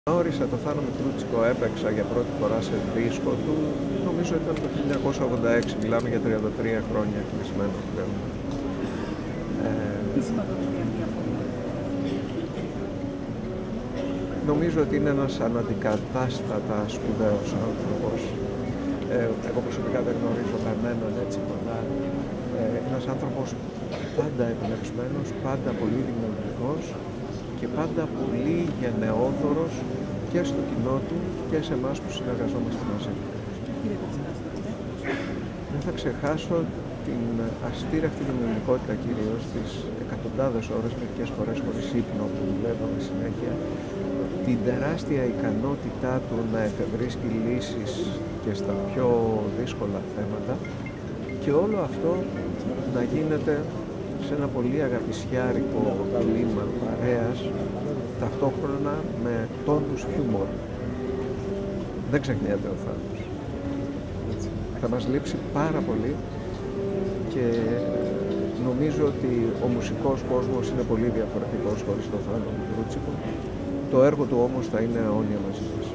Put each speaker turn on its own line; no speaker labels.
Όρισα το Θάνο Μητρούτσικο, έπαιξα για πρώτη φορά σε δίσκο του, νομίζω ήταν το 1986, μιλάμε για 33 χρόνια κλεισμένο πλέον. Νομίζω ότι είναι ένας αναντικατάστατα σπουδαίος άνθρωπος. Εγώ προσωπικά δεν γνωρίζω κανέναν έτσι πολλά. Ένας άνθρωπος πάντα επιλεξμένος, πάντα πολύ δημιουργικός και πάντα πολύ γενναιόδωρος και στο κοινό του και σε εμάς που συνεργαζόμαστε μαζί του. Δεν θα ξεχάσω την αστήρευτη δημιουργικότητα, κυρίως τις εκατοντάδες ώρες, μερικές φορές χωρίς ύπνο που δουλεύαμε συνέχεια, την τεράστια ικανότητά του να εφευρίσκει λύσεις και στα πιο δύσκολα θέματα και όλο αυτό να γίνεται σε ένα πολύ αγαπησιάρικο κλίμα παρέας, ταυτόχρονα με τόνους χιούμορ. Δεν ξεχνιέται ο Θάνος. Θα μας λείψει πάρα πολύ και νομίζω ότι ο μουσικός κόσμος είναι πολύ διαφορετικός χωρίς τον Θάνο Μητρούτσικο. Το έργο του όμως θα είναι αιώνια μαζί μας.